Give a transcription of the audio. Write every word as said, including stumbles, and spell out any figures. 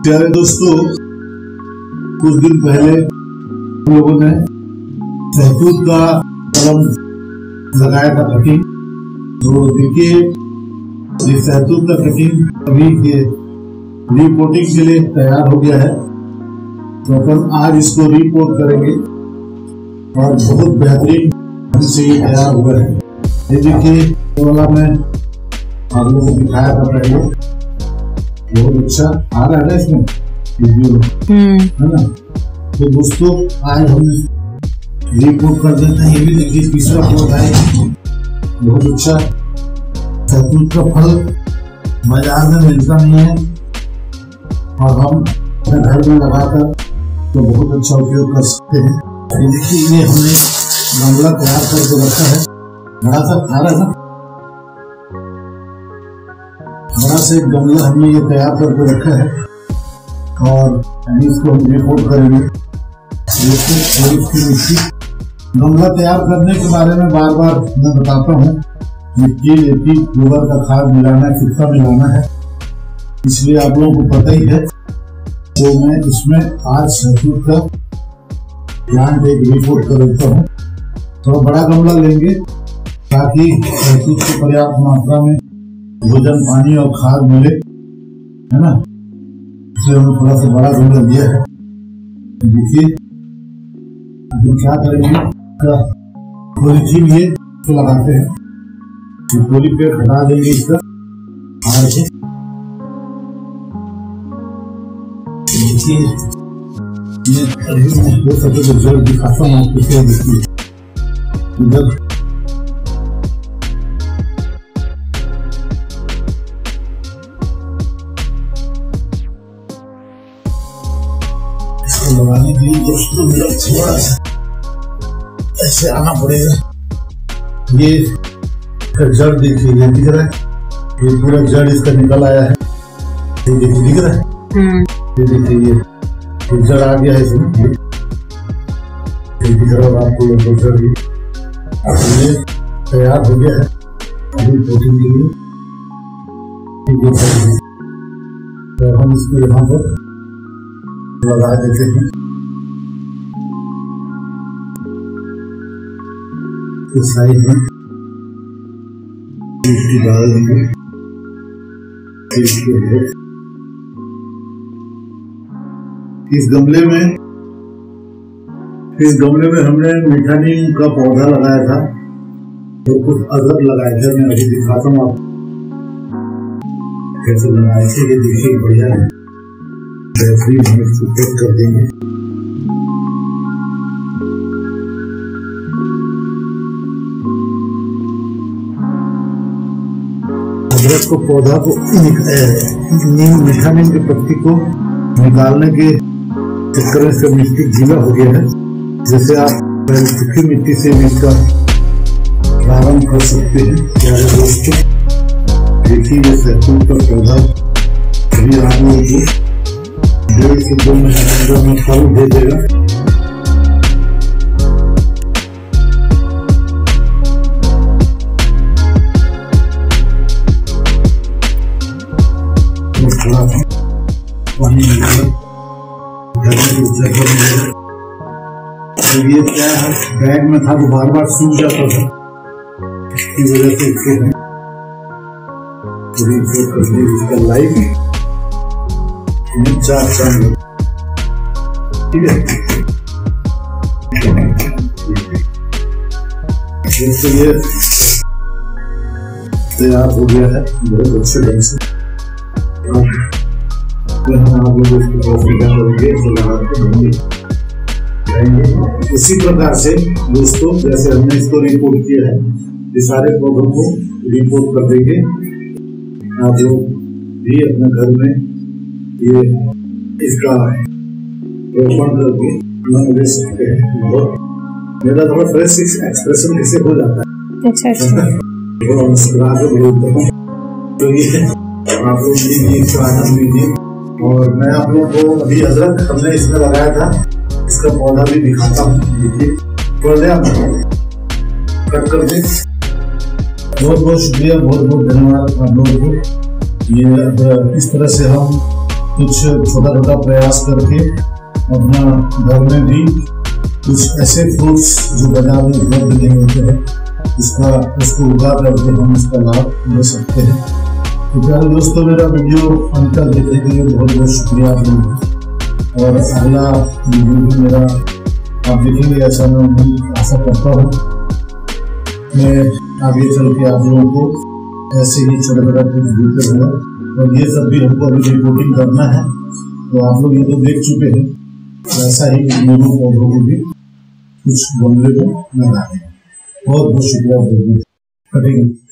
प्यारे दोस्तों, कुछ दिन पहले हम लोगों ने सहतूत का कलम लगाया था कटिंग। तो देखिए ये सहतूत का कटिंग अभी के रिपोर्टिंग के लिए तैयार हो गया है। तो अपन आज इसको रिपोर्ट करेंगे और बहुत बेहतरीन से ये तैयार हुआ है। ये देखिए वाला मैं आप लोगों को दिखाया था पहले, बहुत अच्छा आ रहा है ना इसमें वीडियो, है ना। तो दोस्तों आज हम रिपोर्ट कर देते हैं। ये भी देखिए तीसरा पौधा है, बहुत अच्छा। सहतूत का फल बाजार में मिलता नहीं है और हम अपने घर में लगाकर तो बहुत अच्छा उपयोग कर सकते हैं। ये देखिए ये हमने गमला तैयार करके रखा है, बड़ा सा खारा है ना, बड़ा से गमला हमने ये तैयार करके रखा है और इसको हम रिपोर्ट करेंगे। इसकी मिट्टी गमला तैयार करने के बारे में बार बार मैं बताता हूँ। मिट्टी लेती गोबर का खाद मिलाना कितना मिलाना है, इसलिए आप लोगों को पता ही है। तो मैं इसमें आज सहतूत का प्लांट एक रिपोर्ट कर देता हूँ। थोड़ा बड़ा गमला लेंगे ताकि सहतूत को पर्याप्त मात्रा में भोजन, पानी और खाद मिले, है ना। इसलिए हमने थोड़ा सा बड़ा गमला लिया है। देखिए अभी क्या करेंगे, पॉलीथीन ये तो लगाते हैं, पॉली पे हटा देंगे इसका हार से। देखिए ये अभी हो सके तो जड़ दिखाता हूँ आपको। देखिए इधर लगाने के लिए दोस्तों थोड़ा सा ऐसे आना पड़ेगा। ये जड़ देखिए, ये दिख रहा है, ये पूरा जड़ इसका निकल आया है। ये देखिए दिख रहा है, ये देखिए ये जड़ आ गया है इसमें, ये दिख रहा है आपको। ये जड़ भी ये तैयार हो गया है अभी प्रोटीन के लिए। तो हम इसको यहाँ पर लगा देते हैं। इस साइड में इसकी डाल देंगे। इस गमले में इस गमले में हमने मीठा नीम का पौधा लगाया था और कुछ अदरक लगाए थे। मैं अभी दिखाता हूँ आपको कैसे लगाए थे। ये देखिए बढ़िया है, बेहतरीन हम इसको पैक कर देंगे। अदरक को पौधा को नीम मीठा नीम की पत्ती को निकालने के चक्कर में से मिट्टी गीला हो गया है। जैसे आप पहले सूखी मिट्टी से इसका प्रारंभ कर सकते हैं। प्यारे दोस्तों देखिए ये सहतूत का पौधा अभी आप लोगों को डेढ़ से दो महीने में फल दे देगा। थोड़ा पानी मिलेगा, ये क्या है, बैग में था तो बार बार सूख जाता था, इसकी वजह से इसको इसका लाइफ चार चांद, ठीक है। ये तैयार हो गया है बहुत अच्छे ढंग से। आप लोग इसी प्रकार से दोस्तों जैसे हमने इसको रिपोर्ट किया है, ये सारे पौधों को रिपोर्ट कर देंगे। आप लोग भी अपने घर में ये इसका रोपण करके ले सकते हैं। और मेरा थोड़ा फ्रेश एक्सप्रेशन कैसे हो जाता है, अच्छा अच्छा बोलता हूँ। तो ये आप लोग लीजिए, इसका आनंद लीजिए। और मैं आप लोगों को अभी अदरक हमने इसमें लगाया था, इसका पौधा भी दिखाता हूँ। देखिए पौधे कट कर दे। बहुत बहुत शुक्रिया, बहुत बहुत धन्यवाद आप लोगों को। ये इस तरह से हम कुछ छोटा छोटा प्रयास करके अपना घर में भी कुछ ऐसे फ्रूट्स जो बाजार में उपलब्ध नहीं होते हैं उसका उसको उगा करके हम उसका लाभ ले सकते हैं। तो प्यारे दोस्तों, मेरा वीडियो अंत तक देखने के लिए बहुत बहुत शुक्रिया आप लोगों का। और अगला वीडियो भी मेरा आप देखेंगे ऐसा मैं आशा करता हूँ। मैं आगे चल के आप लोगों को ऐसे ही छोटा छोटा कुछ देते हुए, और ये सब भी हमको अभी रिपोर्टिंग करना है। तो आप लोग ये तो देख चुके हैं, वैसा ही नींबू पौधों को भी कुछ गमले में लगा दें। बहुत बहुत शुक्रिया।